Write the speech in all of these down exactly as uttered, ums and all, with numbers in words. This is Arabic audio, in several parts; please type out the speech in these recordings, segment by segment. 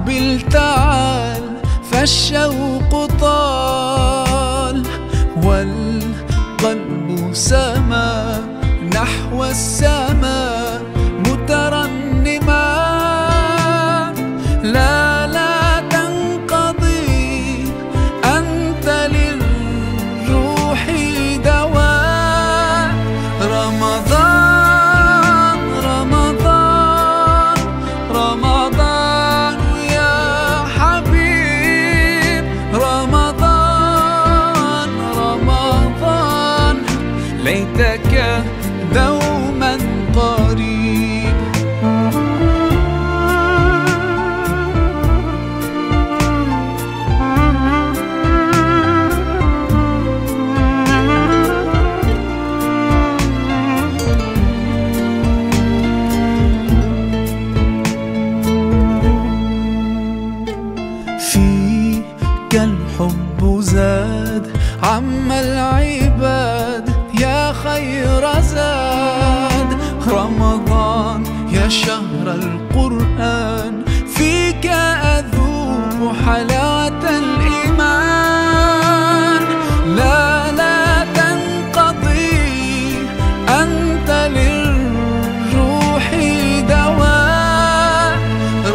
أقبل تعال فالشوق طال والقلب سما نحو السماء مترنما. لا لا تنقضي أنت للروح دواء. رمضان رمضان رمضان يا حبيب رمضان رمضان ليتك دوما قريب. فيك الحب زاد عم العباد يا خير زاد. رمضان يا شهر القرآن فيك أذوق حلاوة الإيمان. لا لا تنقضي أنت للروح دواء.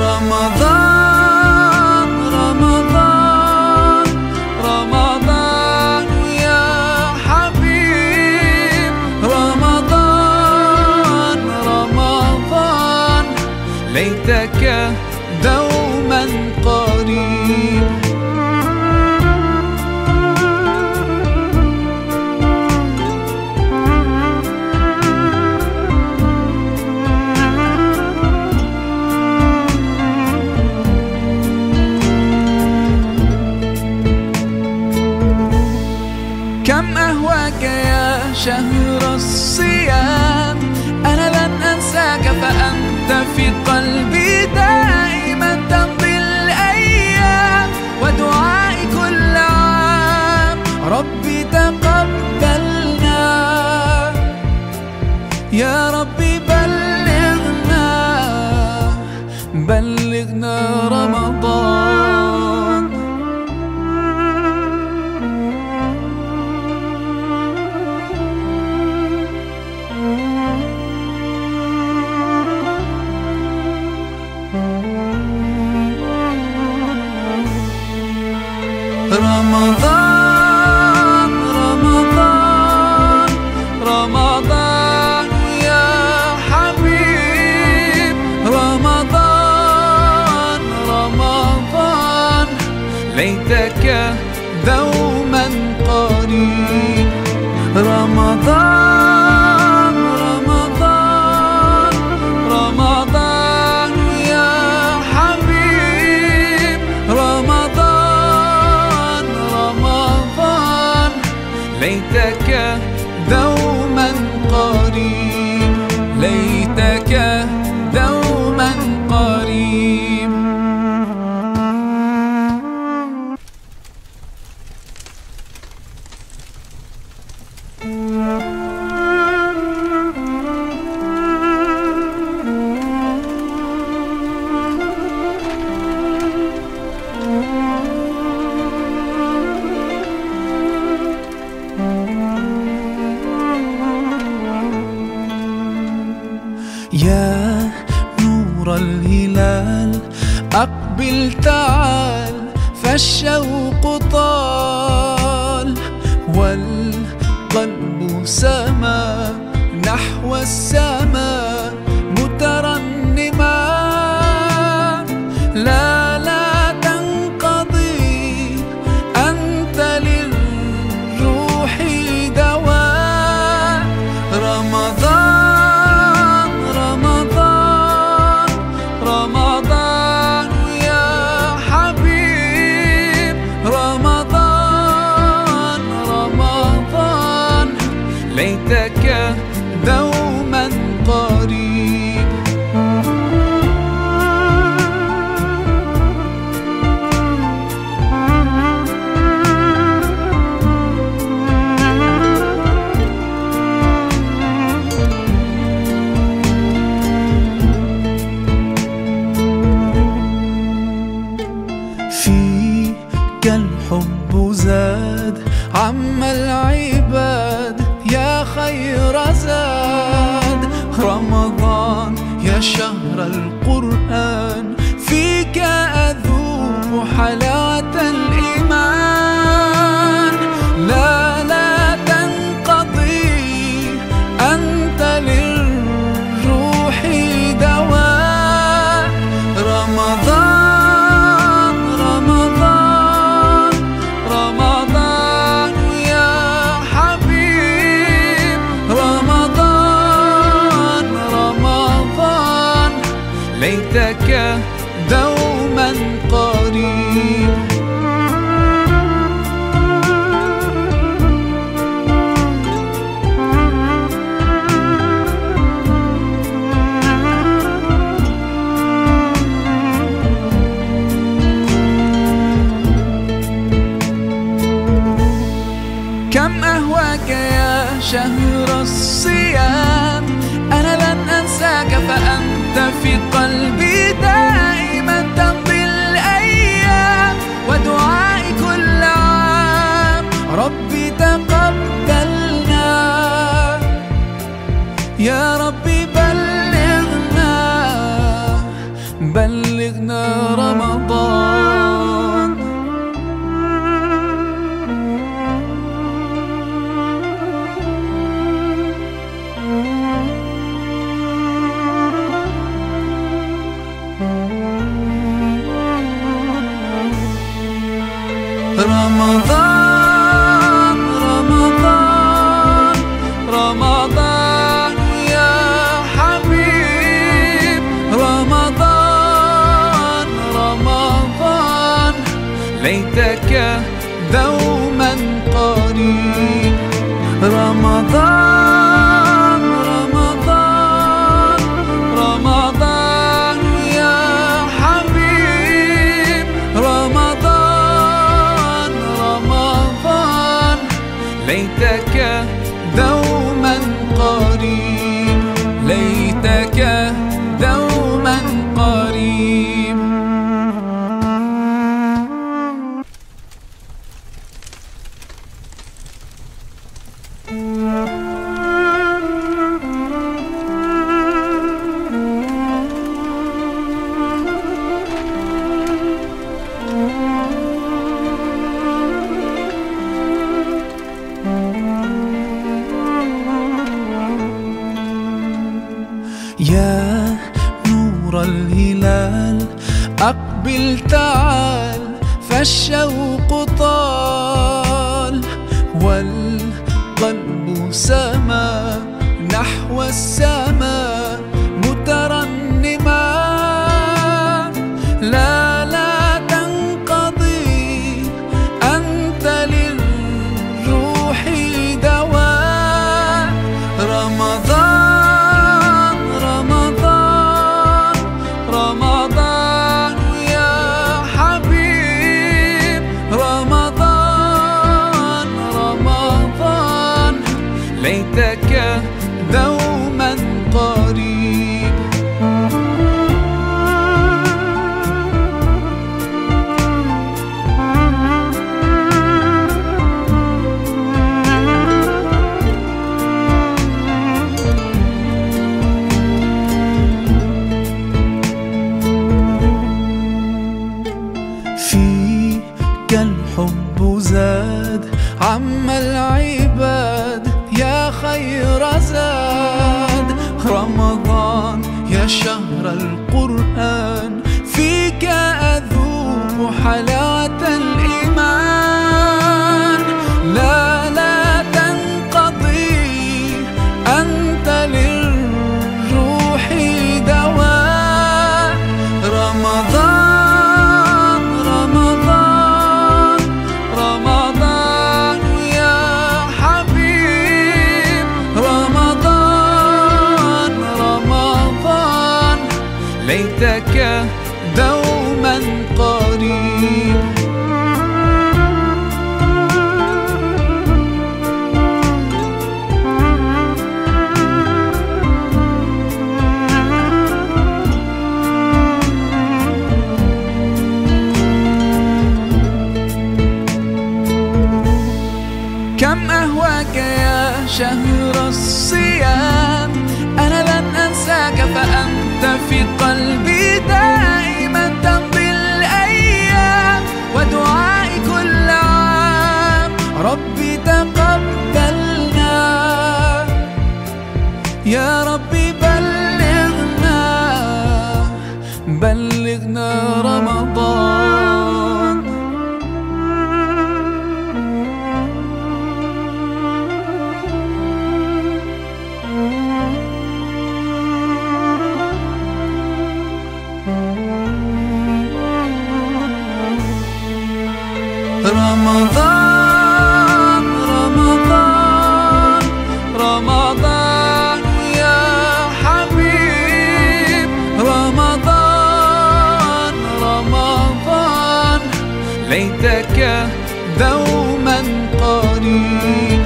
رمضان رمضان رمضان يا حبيب رمضان رمضان ليتك دوما قريب. كم أهواك يا شهر الصيام أنا لن أنساك فأنت في قلبي دائما تمضي الأيام. ودعائي كل عام ربي تقبلنا يا ربي بلغنا بلغنا رمضان. رمضان رمضان رمضان يا حبيب رمضان رمضان ليتك دوما قريب. رمضان رمضان رمضان يا حبيب رمضان رمضان ليتك دوما قريب ليتك دوما قريب. يا نور الهلال أقبل تعال فالشوق طال والقلب سما نحو السماء مترنما. لا لا تنقضي أنت للروح دواء. رمضان رمضان رمضان يا حبيب رمضان رمضان ليتك دوما قريب. حلاوة الإيمان. لا لا تنقضي، أنت للروح دواء. رمضان رمضان رمضان يا حبيب، رمضان رمضان ليتك دوما قريب. كم أهواك يا شهر الصيام، أنا لن أنساك فأنت في قلبي دائما. تمضي الأيام ودعائي كل عام، ربي تقبلنا يا ربي، بلغنا بلغنا رمضان. رمضان رمضان رمضان يا حبيب، رمضان رمضان ليتك دوما قريب. رمضان رمضان رمضان يا حبيب، رمضان رمضان ليتك دوما قريب، ليتك دوما قريب. يا نور الهلال أقبل تعال، فالشوق طال والقلب سما نحو السماء مترنما. لا لا تنقضي، أنت للروح دواء. رمضان رمضان رمضان يا حبيب، رمضان رمضان ليتك دوما قريب. فيك الحب زاد عم العباد، يا خير زاد. رمضان يا شهر القرآن، فيك أذوق حلاوة الإيمان. لا لا تنقضي، أنت للروح دواء. رمضان رمضان رمضان يا حبيب، رمضان رمضان ليتك دوما قريب. كم أهواك يا شهر الصيام، أنا لن أنساك فأنت في قلبي دائما. تمضي الأيام رمضان رمضان رمضان يا حبيب، رمضان رمضان ليتك دوما قريب.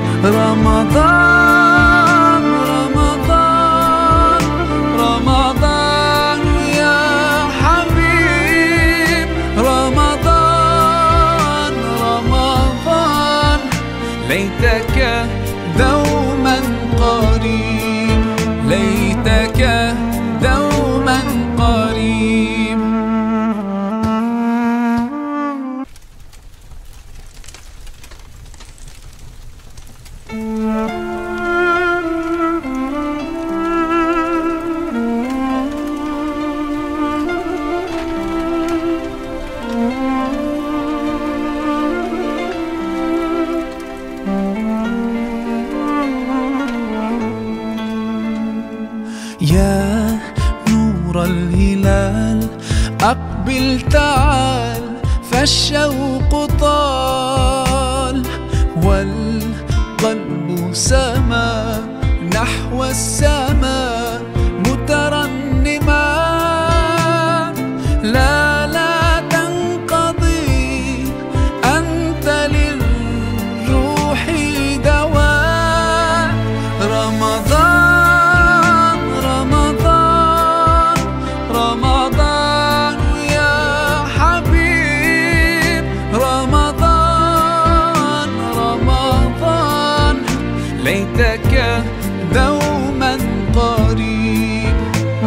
رمضان رمضان رمضان يا حبيب، رمضان رمضان ليتك دوما قريب، ليتك دوما قريب. يا نور الهلال أقبل تعال، فالشوق طال والقلب سما نحو السماء مترنما. لا لا تنقضي أنت للروح دواء. رمضان رمضان رمضان يا حبيب، رمضان رمضان ليتك دوما قريب.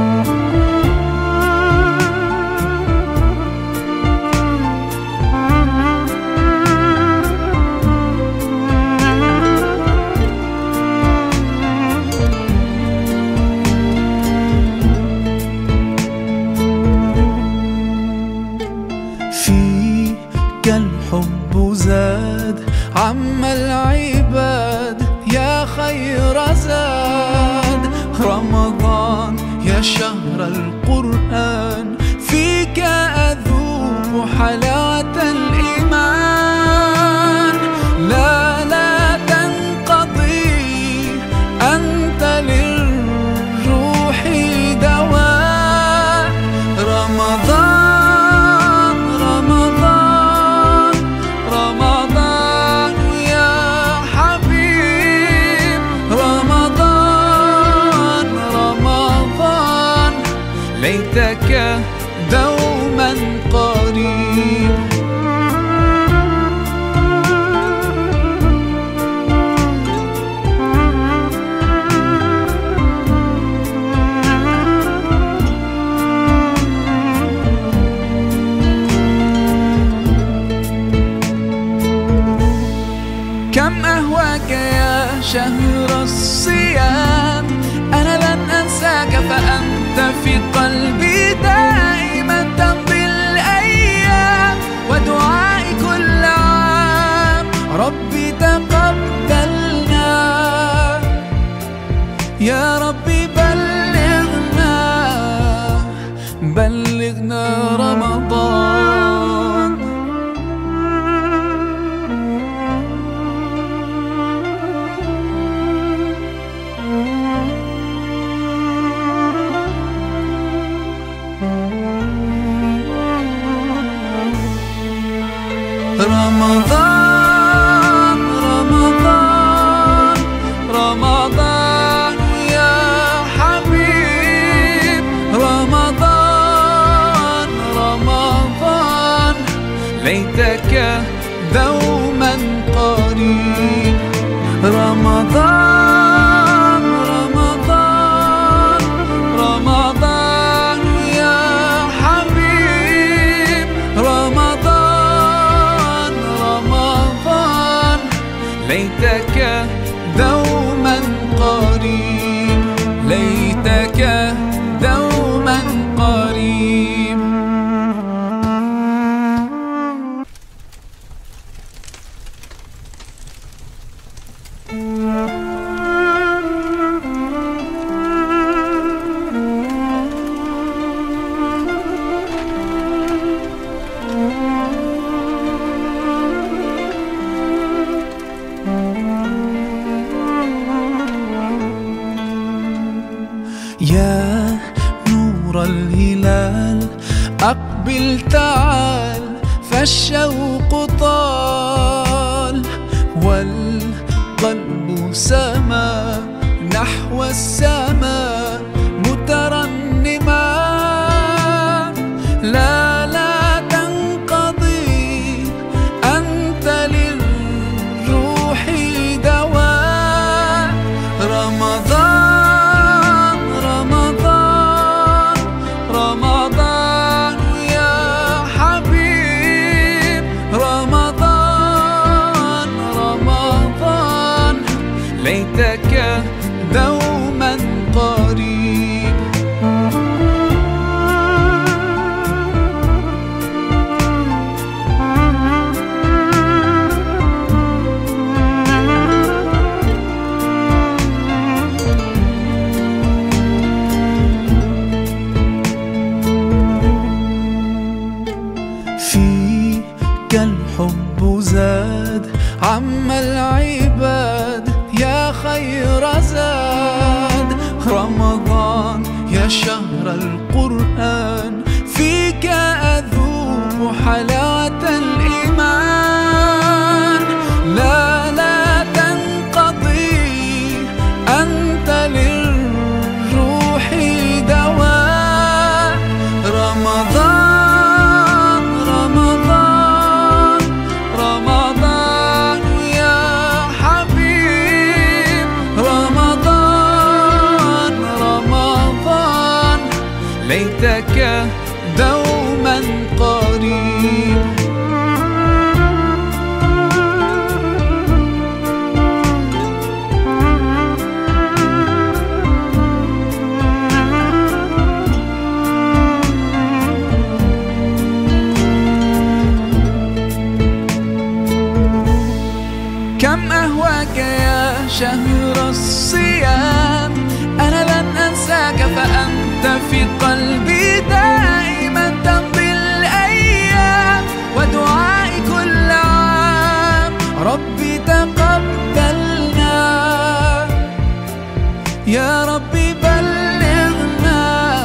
فيك الحب زاد عم العباد يا خير زاد. رمضان يا شهر القرآن، فيك أذوق حلاوة الإيمان. لا لا تنقضي أنت للروح دواء. رمضان رمضان رمضان يا حبيب، رمضان رمضان ليتك دوما قريب. كم أهواك يا شهر الصيام، أنا لن أنساك فأنت في قلبي دائما تمضي الأيام. ودعائي كل عام ربي تقبلنا، يا ربي بلغنا بلغنا رمضان. رمضان رمضان رمضان يا حبيب، رمضان رمضان ليتك دوما قريب. رمضان رمضان رمضان يا حبيب، رمضان رمضان ليتك دوما قريب، ليتك دوما قريب. أقبل تعال فالشوق طال، والقلب سما نحو السماء مترنما. لا لا تنقضي أنت للروح دواء. رمضان رمضان رمضان يا حبيب، رمضان رمضان ليتك دوما قريب. فيك الحب زاد عم العباد يا خير زاد. رمضان يا شهر القرآن فيك أذوق حلاوة الإيمان. لا لا تنقضي أنت للروح دواء. رمضان رمضان رمضان يا حبيب، رمضان رمضان ليتك دوما قريب. كم أهواك يا شهر الصيام، أنا لن أنساك فأنت في قلبي دائما. تمضي الأيام ودعائي كل عام، ربي تقبلنا يا ربي، بلغنا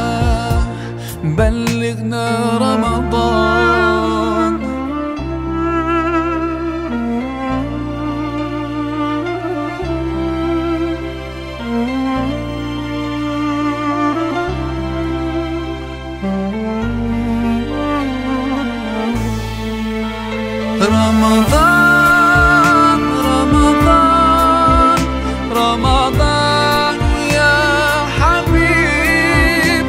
بلغنا رمضان. رمضان رمضان رمضان يا حبيب،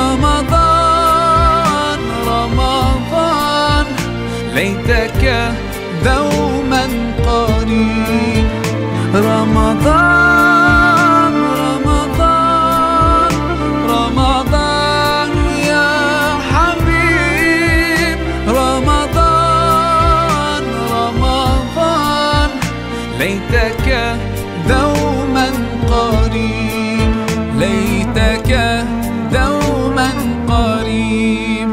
رمضان رمضان ليتك دوما قريب. رمضان رمضان رمضان يا حبيب، رمضان رمضان ليتك دوما قريب، ليتك دوما قريب.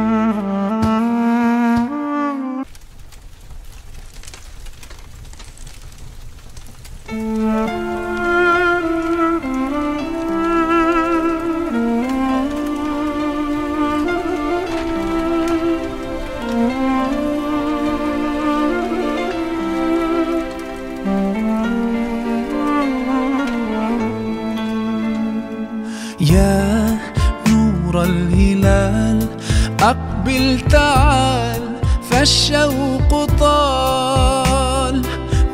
يا نور الهلال أقبل تعال فالشوق طال،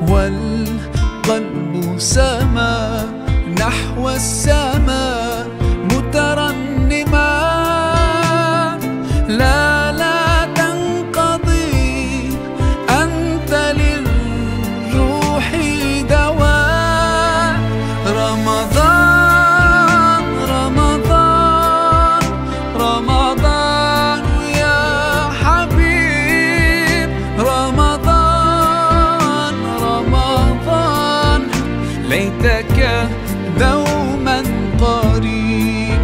والقلب سما نحو السماء مترنما. لا لا تنقضي أنت للروح دواء. رمضان رمضان رمضان يا حبيب، رمضان رمضان ليتك دوما قريب.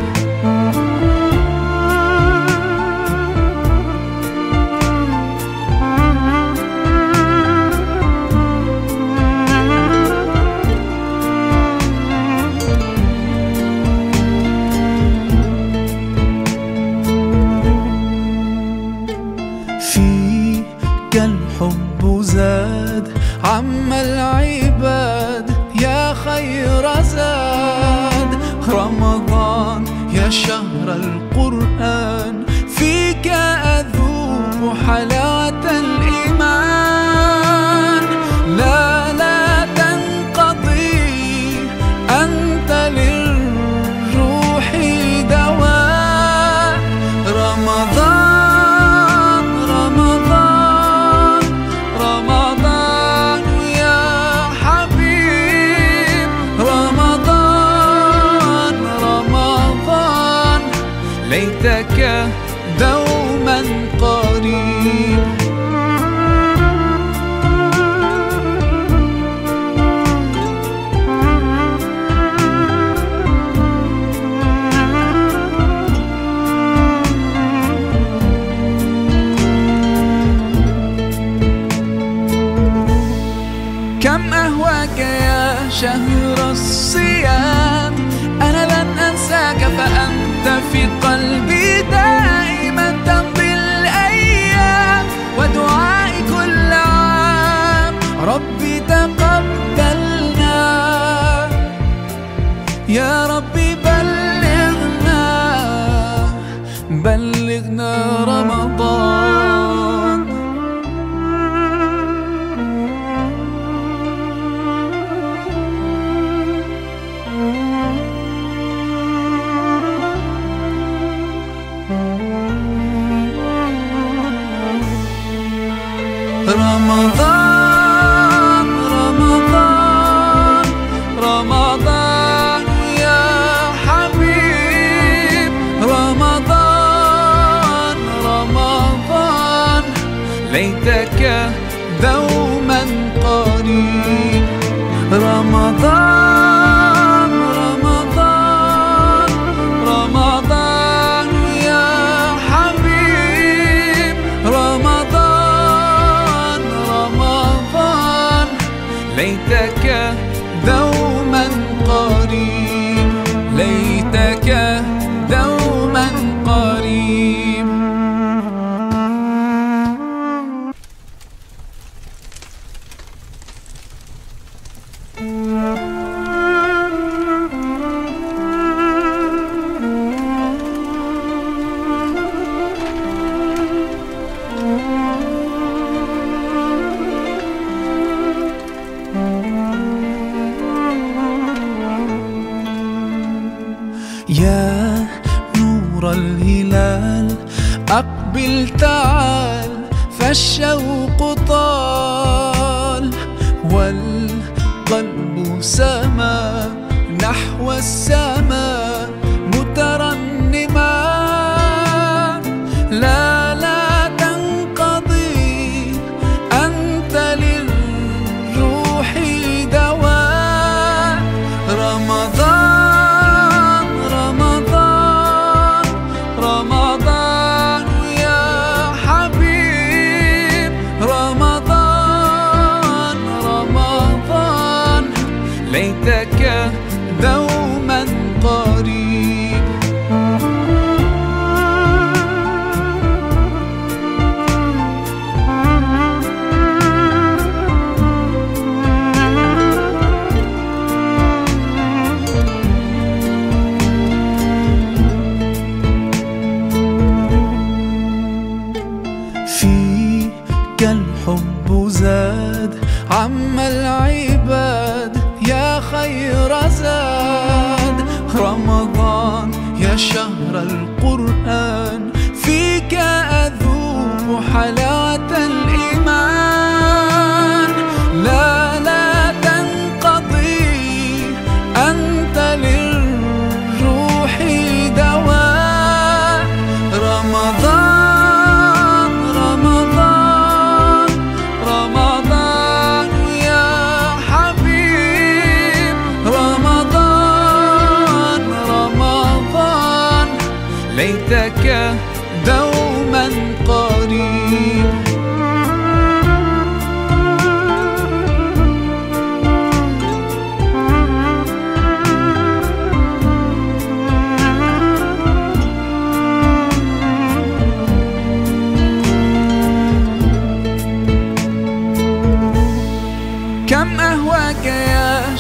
الحب زاد عم العباد يا خير زاد. رمضان يا شهر القرآن فيك أذوق حلاوة الإيمان. لا لا تنقضي أنت للروح دواء. رمضان رمضان رمضان يا حبيب. رمضان رمضان ليتك دوما قريب. كم أهواك يا شهر الصيام، أنا لن أنساك فأنت في قلبي دائما. تمضي الأيام ودعائي كل عام ربي تقبلنا يا ربي. بلغنا بلغنا رمضان. رمضان رمضان رمضان يا حبيب. رمضان رمضان ليتك دوما قريب. رمضان رمضان رمضان يا حبيب. رمضان رمضان ليتك دوما قريب. ليتك دوما قريب. يا نور الهلال أقبل تعال فالشوق طال والقلب سما نحو السماء مترنما. لا لا تنقضي أنت للروح دواء. رمضان رمضان رمضان يا حبيب. رمضان رمضان ليتك دوما قريب. فيك الحب زاد عم العباد يا خير زاد. رمضان يا شهر القرآن فيك أذوق حلاوة الإيمان. لا لا تنقضي أنت للروح دواء. رمضان رمضان رمضان يا حبيب. رمضان رمضان ليتك دوما قريب.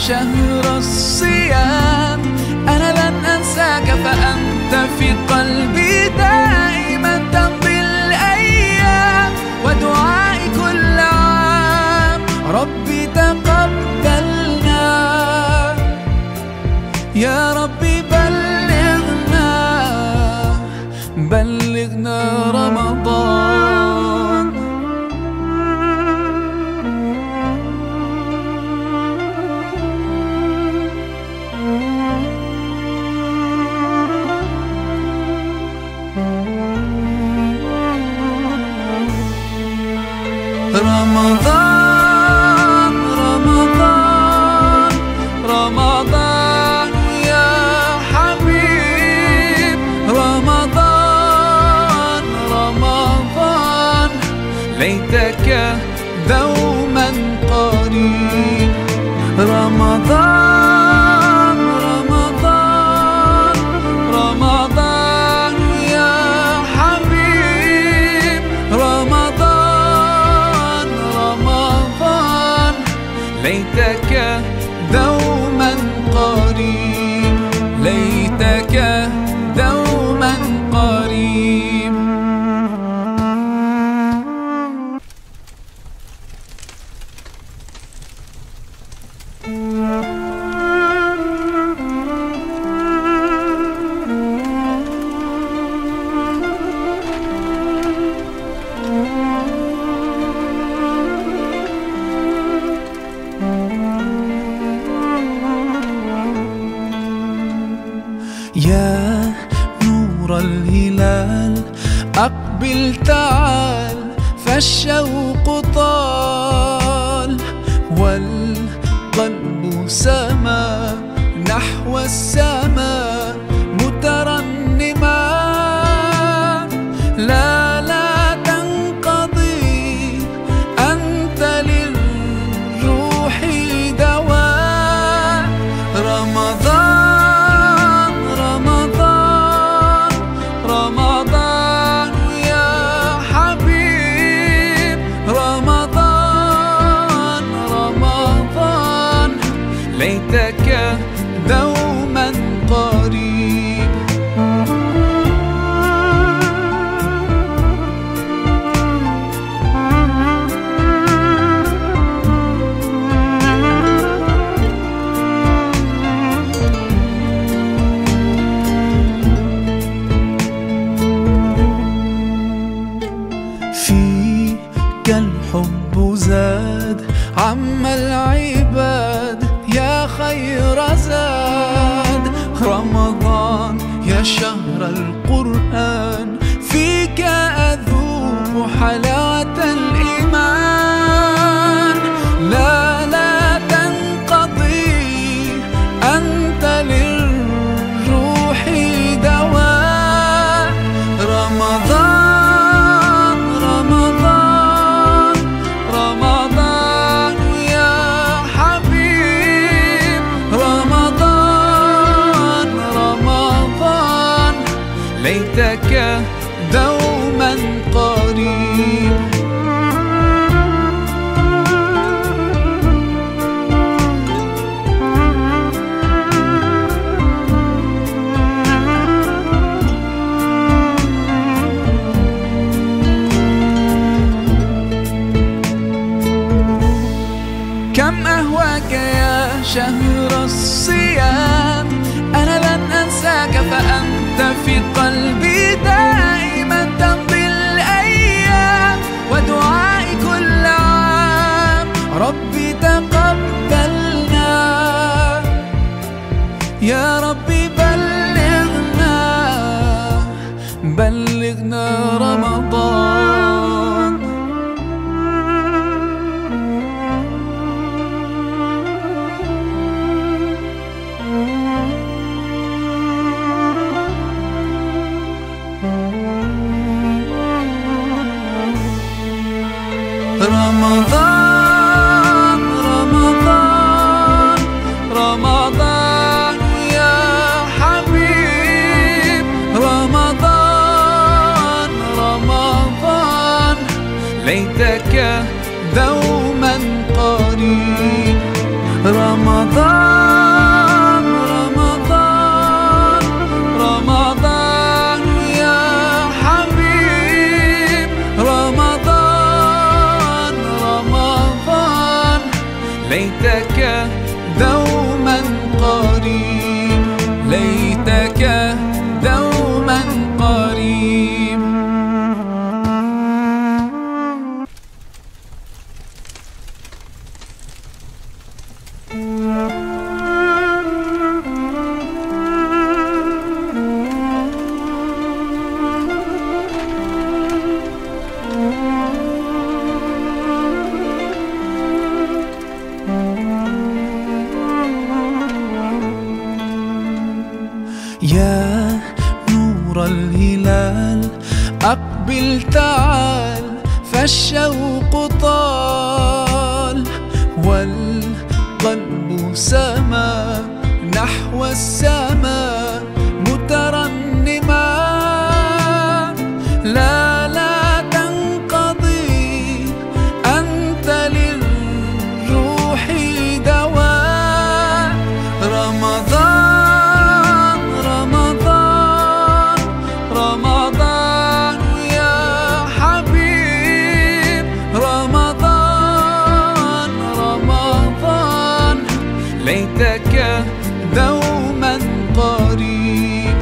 شهر الصيام أنا لن أنساك فأنت في قلبي دائما تمضي الأيام ودعائي كل عام ربي تقبلنا يا ربي بلغنا بلغنا رمضان. رمضان رمضان رمضان يا حبيب رمضان رمضان ليتك دوما قريب رمضان رمضان رمضان يا حبيب رمضان رمضان ليتك دوما قريب ليتك دوما قريب. يا نور الهلال أقبل تعال فالشوق طال والقلب سما نحو السماء مترنما لا لا تنقضي أنت للروح دواء رمضان رمضان رمضان يا حبيب رمضان رمضان ليتك دوما قريب. فيك الحب زاد عم العباد يا خير زاد رمضان يا شهر القرآن فيك أذوق حلاوة الإيمان لا لا تنقضي أنت للروح دواء رمضان رمضان رمضان يا حبيب رمضان رمضان ليتك دوما قريب. كم أهواك يا شهر الصيام أنا لن أنساك فأنت في قلبي دائما تمضي الأيام ودعائي كل عام ربي تقبلنا يا ربي بلغنا بلغنا رمضان. رمضان رمضان رمضان يا حبيب رمضان رمضان ليتك دوما قريب. رمضان رمضان رمضان يا حبيب، رمضان رمضان ليتك دوما قريب، ليتك دوما قريب. يا نور الهلال أقبل تعال، فالشوق طال والقلب سما نحو السماء مترنما. لا لا تنقضي أنت للروح دواء. رمضان رمضان رمضان يا حبيب، رمضان رمضان ليتك دوما قريب.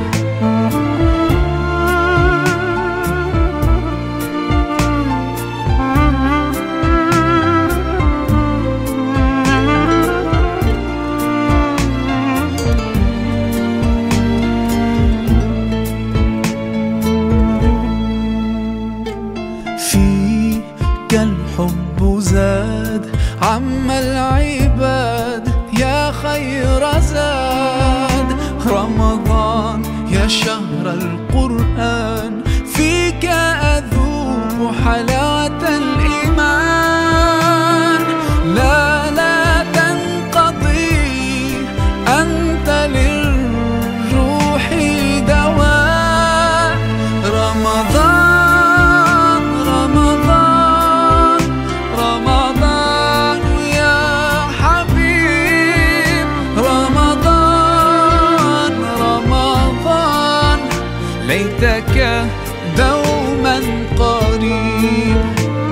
فيك الحب زاد عم العباد يا خير زاد. رمضان يا شهر القرآن، فيك أذوق حلاوة الإيمان. لا لا تنقضي أنت للروح دواء. رمضان رمضان رمضان يا حبيب، رمضان رمضان ليتك دوما قريب.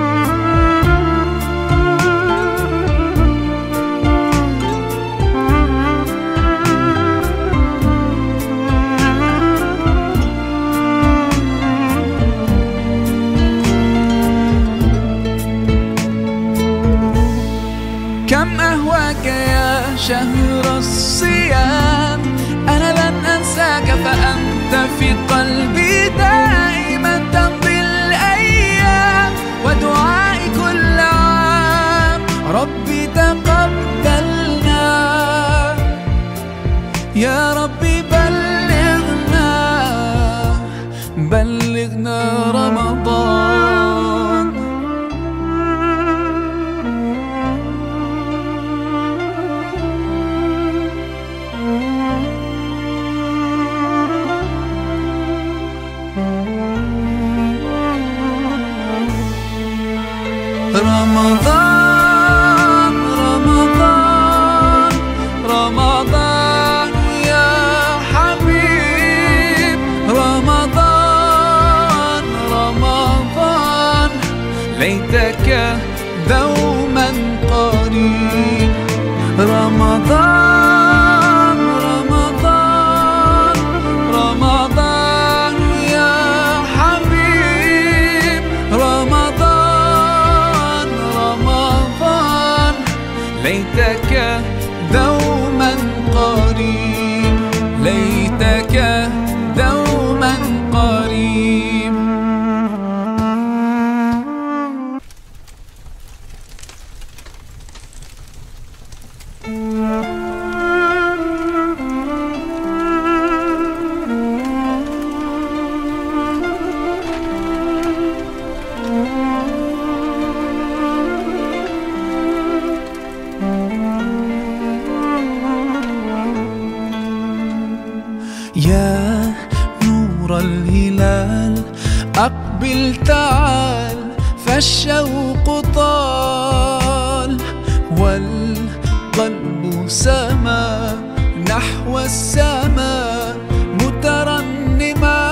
كم أهواك يا شهر الصيام، أنا لن أنساك فأنت في قلبي دائما. تمضي الأيام ودعائي كل عام، ربي تقبلنا يا ربي، بلغنا بلغنا رمضان. رمضان رمضان رمضان يا حبيب، رمضان رمضان ليتك دوما قريب. رمضان رمضان رمضان يا حبيب، رمضان رمضان ليتك دوما قريب، ليتك دوما قريب. يا نور الهلال أقبل تعال، فالشوق طال والقلب سما نحو السماء مترنما.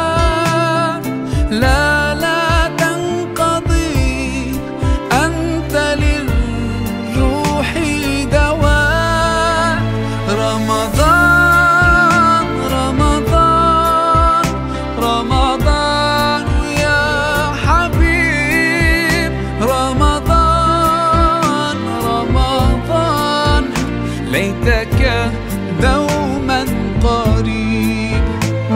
لا لا تنقضي أنت للروح دواء. رمضان رمضان رمضان يا حبيب، رمضان رمضان ليتك دوما قريب.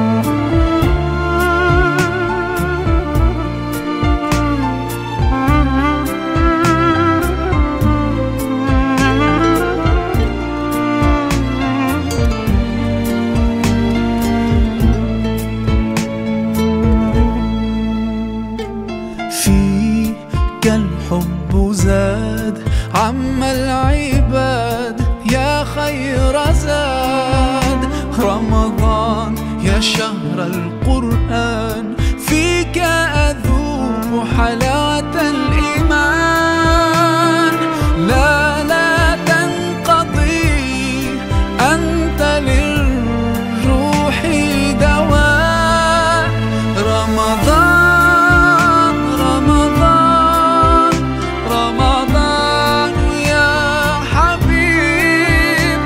فيك الحب زاد عم العباد يا خير زاد. رمضان يا شهر القرآن فيك أذوق حلاوة الإيمان. لا لا تنقضي أنت للروح دواء. رمضان رمضان رمضان يا حبيب،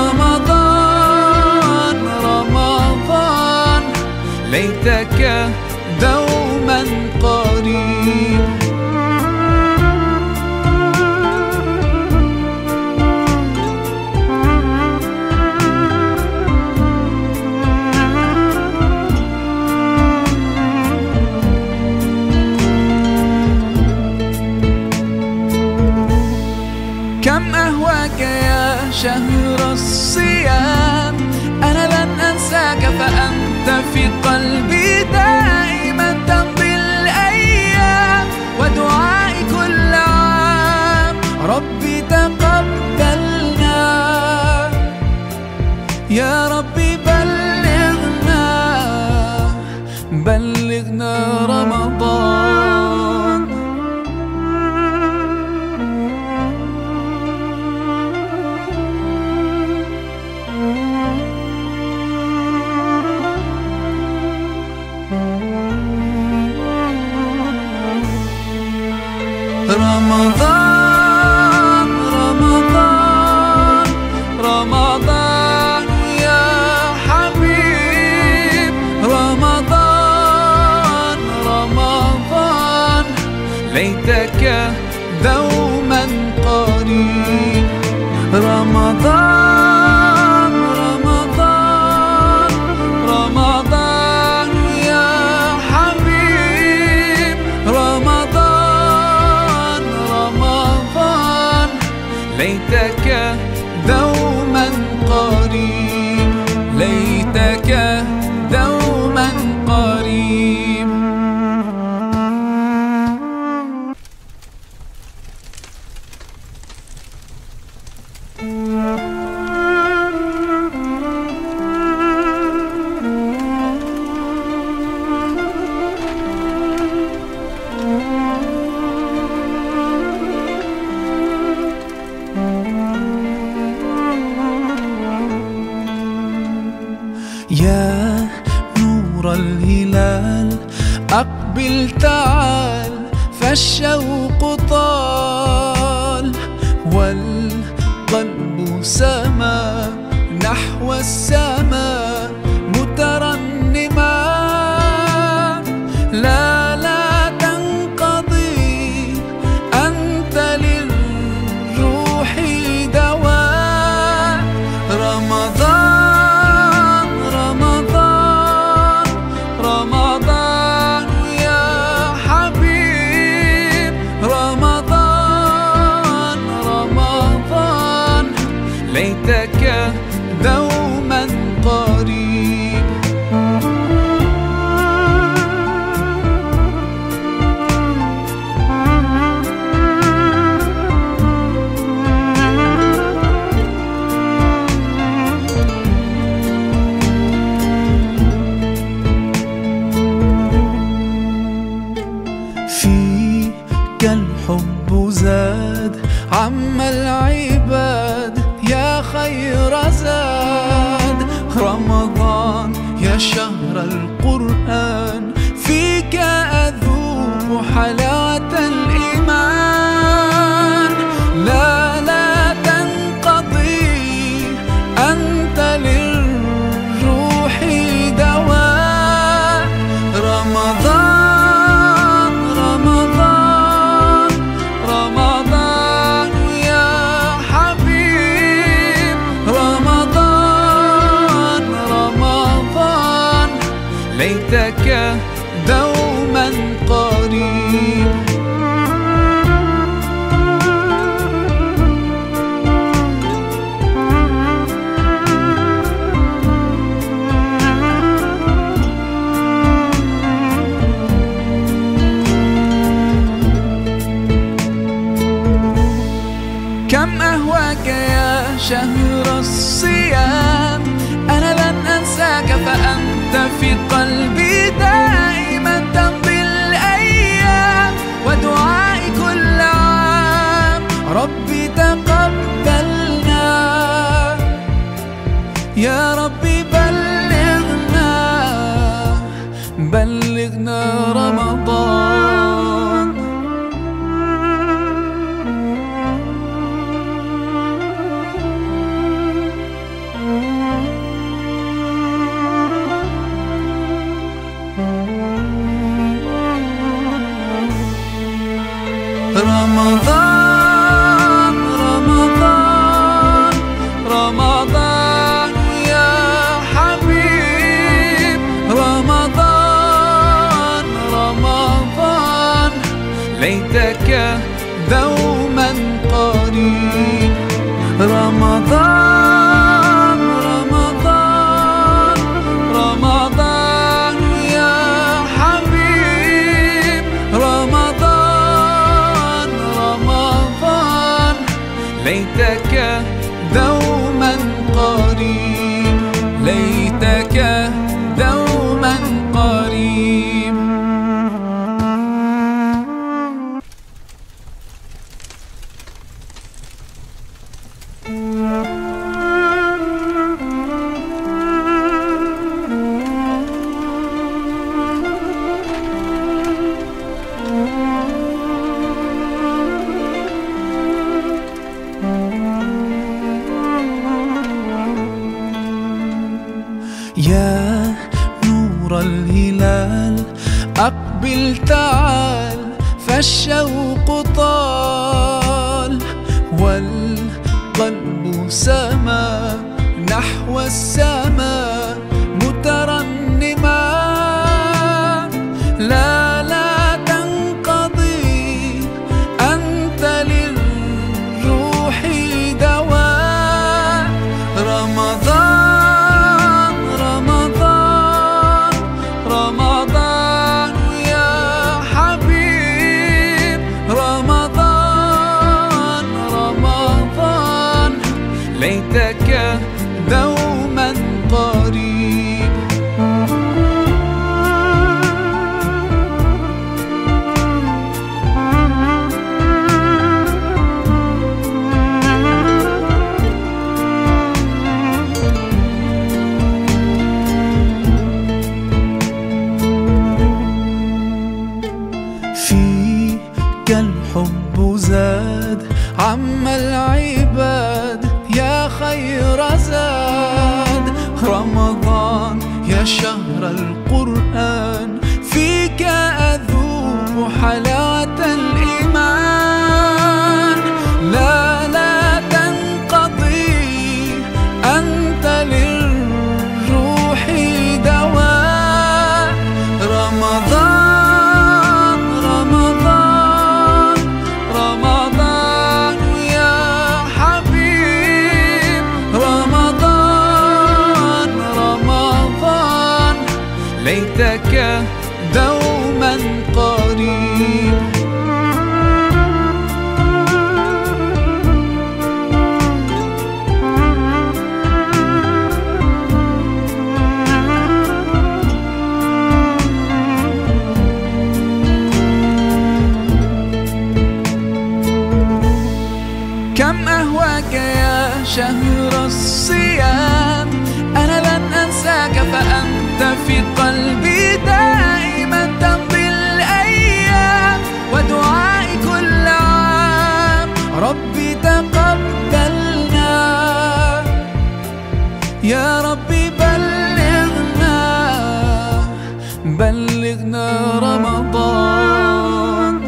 رمضان رمضان ليتك دوما قريب. كم أهواك يا شهر الصيام، أنا لن أنساك فأنت في قلبي دائما. تمضي الأيام ودعائي كل عام، ربي تقبلنا يا ربي، بلغنا بلغنا رمضان. رمضان رمضان رمضان يا حبيب، رمضان رمضان ليتك دوما قريب. رمضان رمضان رمضان يا حبيب، رمضان رمضان ليتك دوما قريب، ليتك دوما قريب. يا نور الهلال أقبل تعال، فالشوق طال والقلب سما نحو السماء مترنما. لا لا تنقضي أنت للروح دواء. رمضان رمضان رمضان يا حبيب، رمضان رمضان ليتك دوما قريب. فيك الحب زاد عم العباد يا خير زاد. رمضان يا شهر القرآن، فيك أذوق حلاوة الإيمان. لا لا تنقضي، أنت للروح دواء. رمضان رمضان رمضان يا حبيب. رمضان رمضان ليتك دوما قريب. كم أهواك يا شهر الصيام، أنا لن أنساك فأنت في قلبي دائما. تمضي الأيام ودعائي كل عام، ربي تقبلنا يا ربي. بلغنا بلغنا رمضان. رمضان رمضان رمضان يا حبيب. رمضان رمضان ليتك دوما قريب. رمضان رمضان رمضان يا حبيب. رمضان رمضان ليتك دوما قريب. ليتك دوما قريب. يا نور الهلال أقبل تعال، فالشوق طال والقلب سما نحو السماء مترنما. لا لا تنقضي، أنت للروح دواء. رمضان رمضان رمضان يا حبيب. رمضان رمضان ليتك دوما قريب. فيك الحب زاد عم العباد، يا خير زاد. رمضان يا شهر القرآن، فيك أذوق حلاوة الإيمان. لا لا تنقضي، أنت للروح دواء. رمضان رمضان رمضان يا حبيب. رمضان رمضان ليتك دوما قريب. كم أهواك يا شهر الصيام، أنا لن أنساك فأنت في قلبي دائما. تمضي الأيام ودعائي كل عام، ربي تقبلنا يا ربي، بلغنا بلغنا رمضان.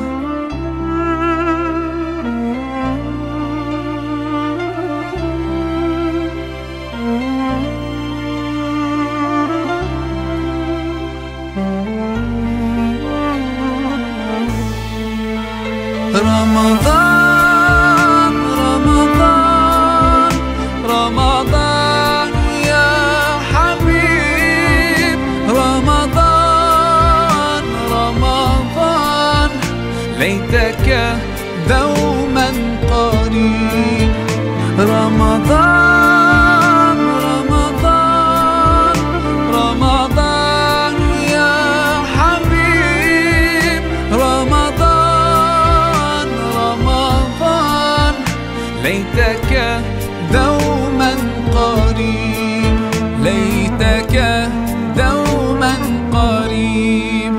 رمضان رمضان رمضان يا حبيب، رمضان رمضان ليتك دوما قريب. رمضان رمضان رمضان يا حبيب، رمضان رمضان ليتك دوما قريب، ليتك دوما قريب.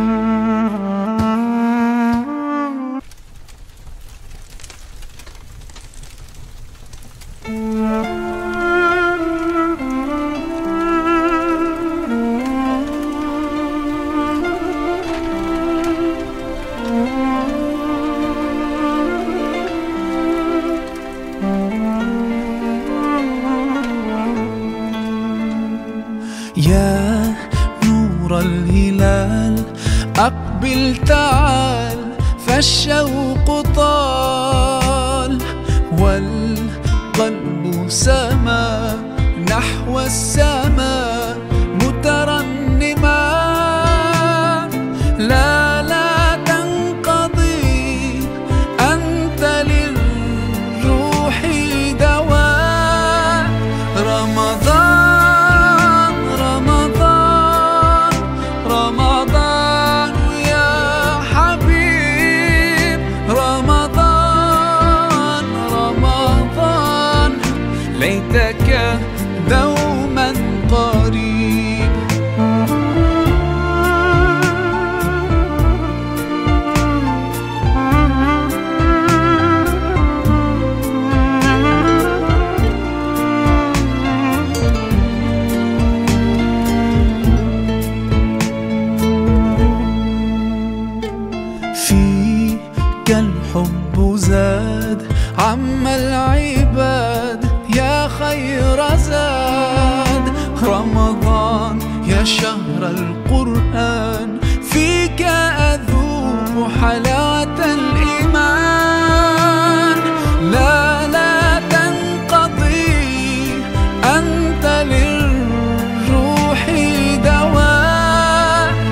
يا نور الهلال أقبل تعال، فالشوق طال والقلب سما نحو السماء مترنما. لا لا تنقضي أنت للروح دواء. رمضان رمضان رمضان يا حبيب، رمضان رمضان ليتك دوما قريب. فيك الحب زاد عم العباد يا خير زاد. رمضان يا شهر القرآن، فيك أذوق حلاوة الإيمان. لا لا تنقضي أنت للروح دواء.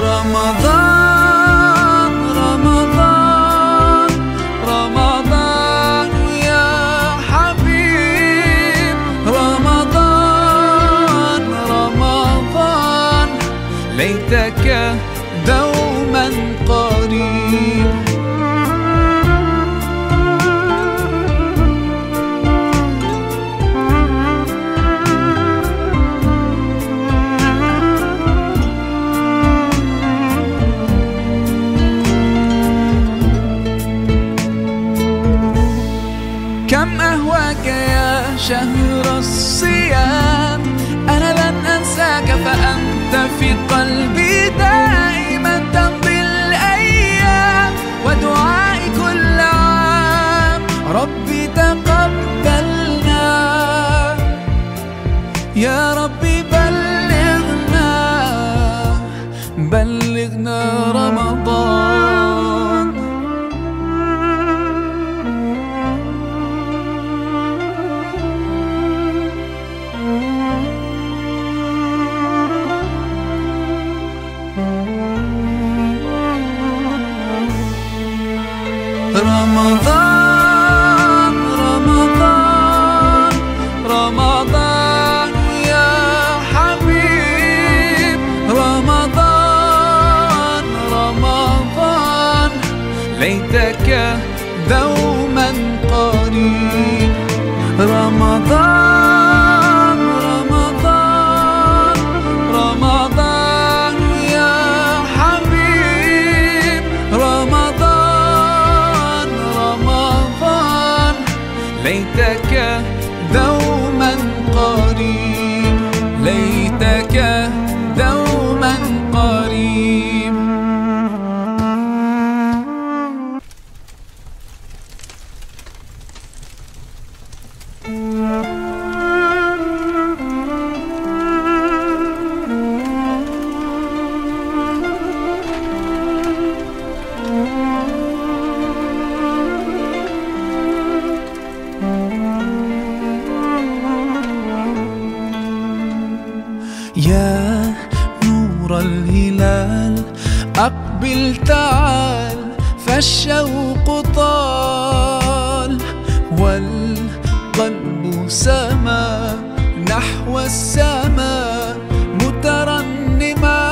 رمضان رمضان رمضان يا حبيب، رمضان رمضان ليتك دوما قريب. كم أهواك يا شهر الصيام، أنا لن أنساك فأنت في قلبي دائما. تمضي الأيام ودعائي كل عام، ربي تقبلنا يا ربي، بلغنا بلغنا رمضان. رمضان رمضان رمضان يا حبيب، رمضان رمضان ليتك دوما قريب. رمضان ليتك دوما قريب، ليتك دوما قريب. يا نور الهلال أقبل تعال، فالشوق طال والقلب سما نحو السماء مترنما.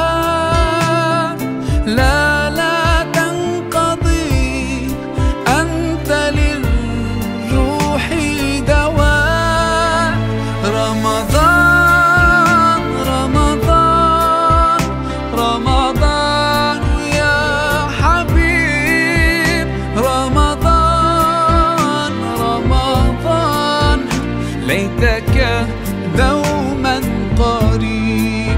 لا لا تنقضي أنت للروح دواء. رمضان رمضان رمضان يا حبيب، رمضان رمضان ليتك دوما قريب.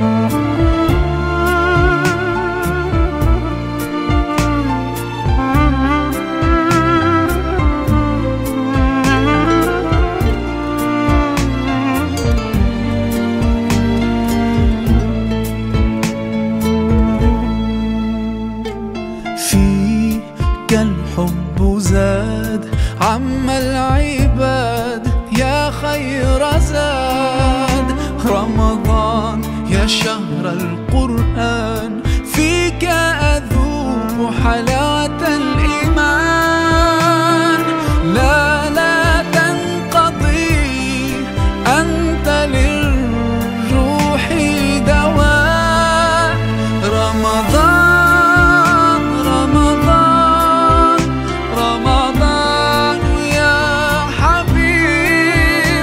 فيك الحب زاد عم العباد يا خير زاد. رمضان يا شهر القرآن، فيك أذوق حلاوة الإيمان. لا لا تنقضي أنت للروح دواء. رمضان رمضان رمضان يا حبيب،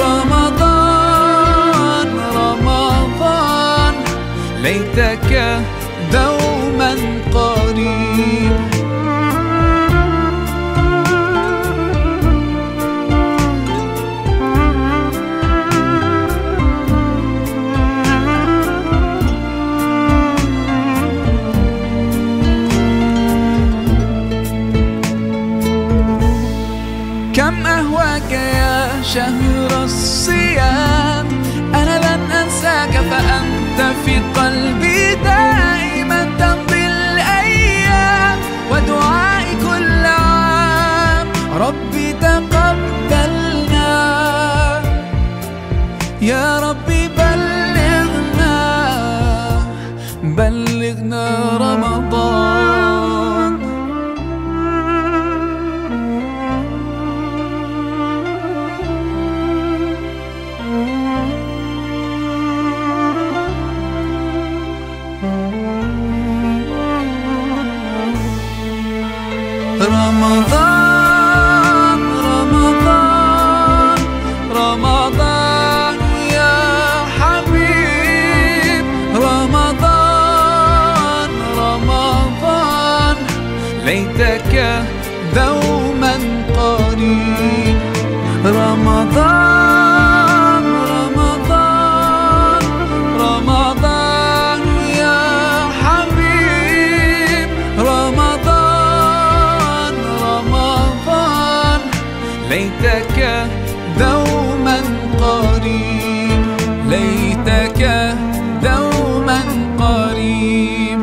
رمضان رمضان ليتك دوما قريب. كم أهواك يا شهر الصيام، أنا لن أنساك فأنت في قلبي دائما. تمضي الأيام ودعائي كل عام، ربي تقبلنا يا ربي، بلغنا بلغنا رمضان. رمضان رمضان رمضان يا حبيب، رمضان رمضان ليتك دوما قريب. رمضان رمضان رمضان يا حبيب، رمضان رمضان ليتك دوما قريب، ليتك دوما قريب.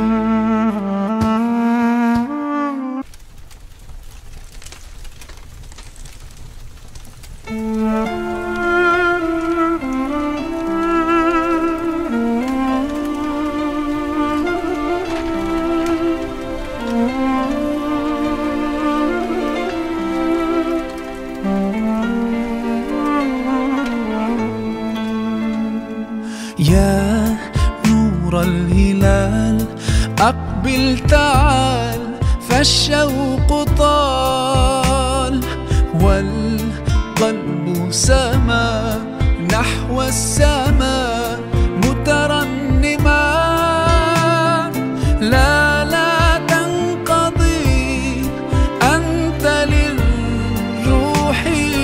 يا نور الهلال أقبل تعال، فالشوق طال والقلب سما نحو السماء مترنما. لا لا تنقضي أنت للروح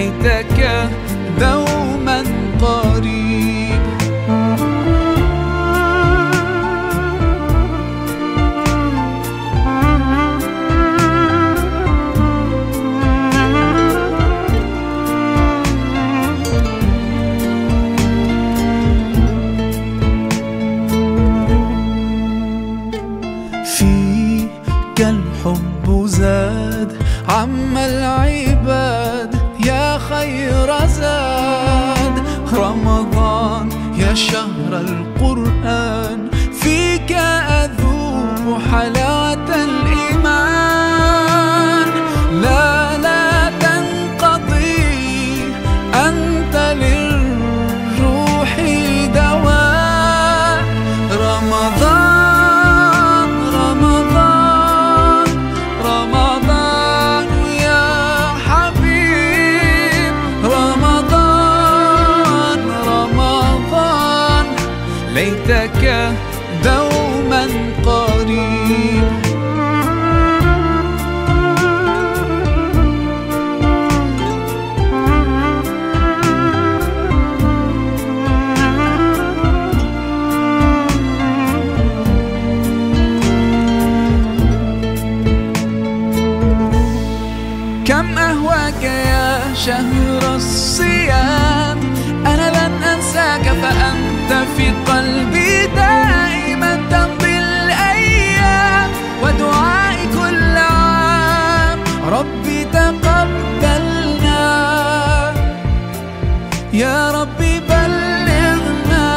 ليتك دوما قريب. فيك الحب زاد عم العباد يا خير زاد. رمضان يا شهر القرآن فيك أذوق حلاوة الإيمان. لا لا تنقضي أنت للروح دواء. رمضان رمضان رمضان يا حبيب. رمضان رمضان ليتك دوما قريب. كم أهواك يا شهر الصيام. أنا لن أنساك فأنت في قلبي دائما. تمضي الأيام ودعائي كل عام ربي تقبلنا. يا ربي بلغنا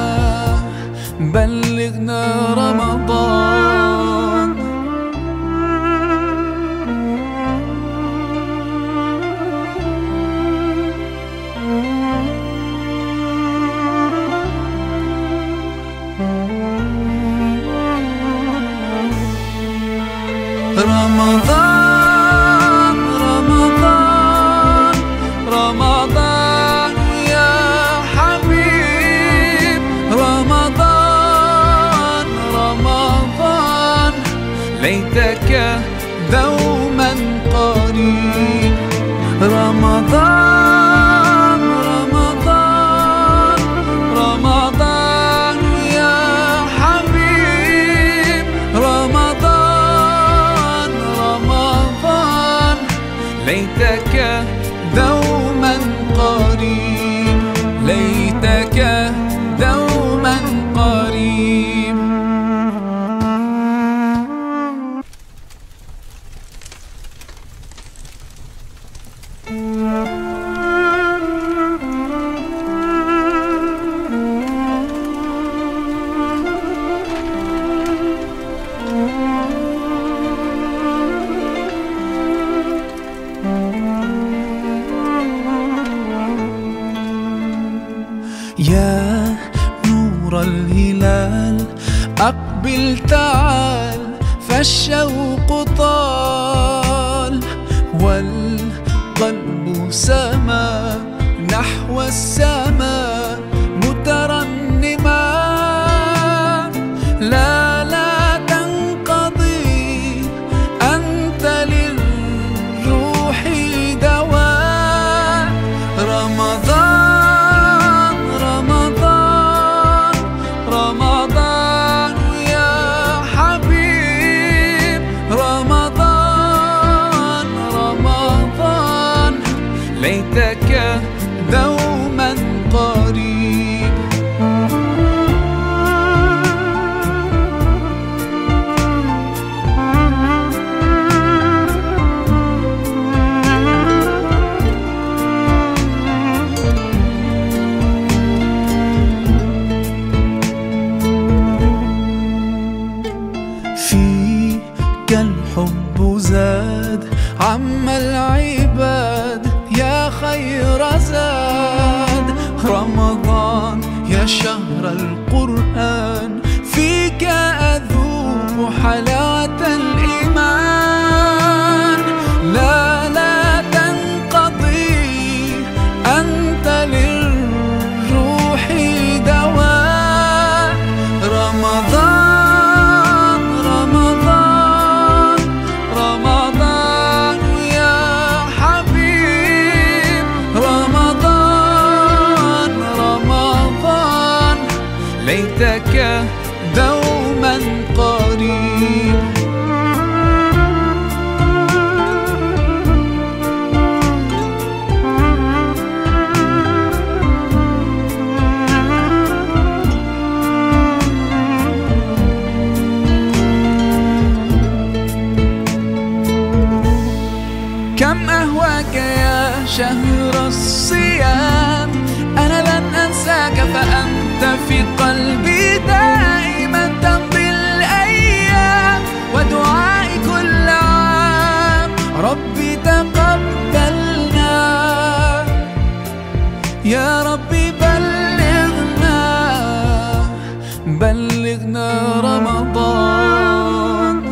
بلغنا رمضان. رمضان رمضان رمضان يا حبيب. رمضان رمضان ليتك دوما قريب. رمضان رمضان رمضان يا حبيب. رمضان رمضان ليتك دوما قريب. ليتك دوما قريب. يا نور الهلال أقبل تعال فالشوق طال. والقلب سما نحو السماء مترنما. لا لا تنقضي أنت للروح دواء. رمضان رمضان رمضان يا حبيب. رمضان رمضان ليتك دوما قريب. فيك الحب زاد عم العباد يا خير زاد. رمضان يا شهر القرآن فيك أذوق حلاوة الإيمان. لا لا تنقضي أنت للروح دواء. رمضان رمضان رمضان يا حبيب. ليتك دوما قريب. كم أهواك يا شهر الصيام، أنا لن أنساك فأنت في قلبي دائما. تمضي الأيام ودعائي كل عام، ربي تقبلنا يا ربي، بلغنا بلغنا رمضان.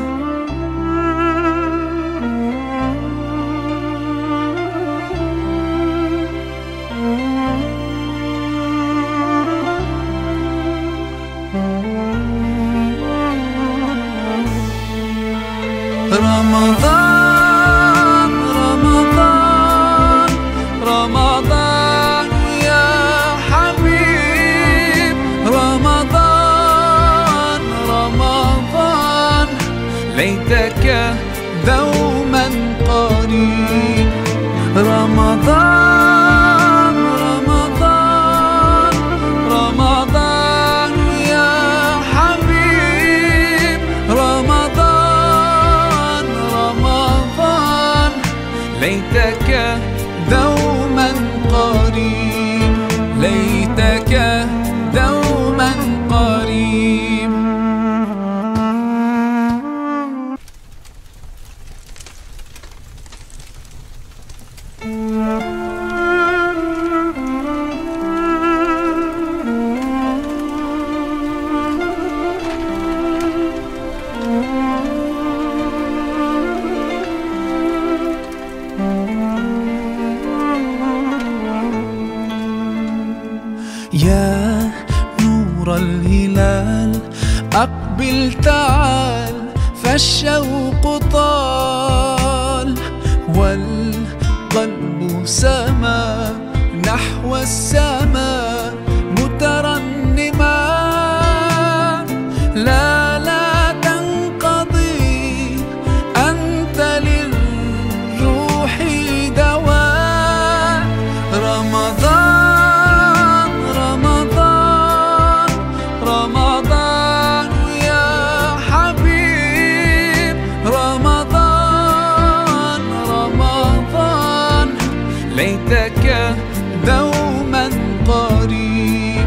رمضان رمضان رمضان يا حبيب، رمضان رمضان ليتك دوما قريب. رمضان رمضان رمضان يا حبيب، رمضان رمضان ليتك دوما قريب، ليتك دوما قريب. يا نور الهلال أقبل تعال، فالشوق طال والقلب سما نحو السماء مترنما. لا لا تنقضي أنت للروح دواء. رمضان رمضان رمضان يا حبيب، رمضان رمضان ليتك دوما قريب.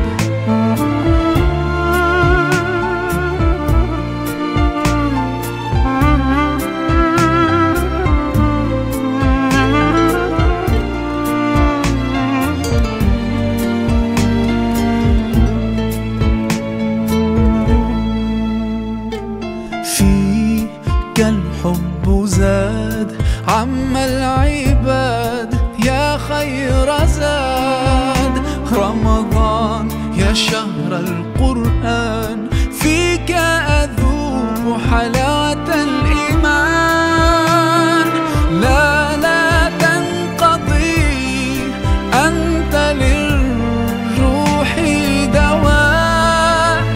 فيك الحب زاد عم العباد يا خير زاد. رمضان يا شهر القرآن، فيك أذوق حلاوة الإيمان. لا لا تنقضي أنت للروح دواء.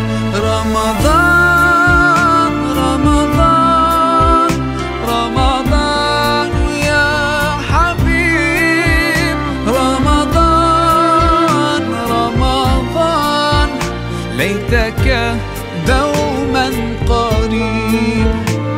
رمضان رمضان رمضان يا حبيب، رمضان رمضان ليتك دوما قريب.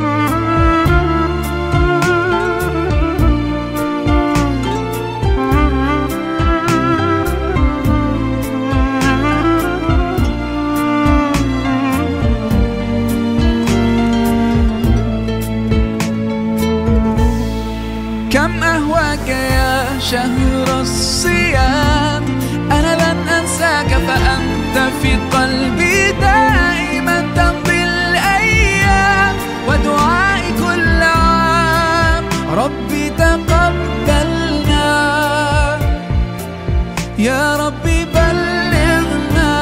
كم أهواك يا شهر الصيام، أنا لن أنساك فأنت في قلبي دائما. تمضي الأيام ودعائي كل عام، ربي تقبلنا يا ربي، بلغنا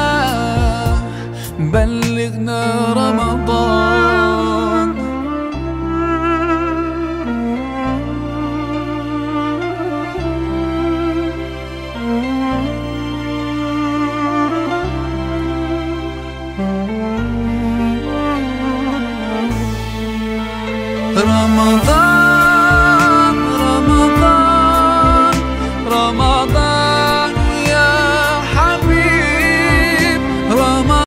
بلغنا رمضان. رمضان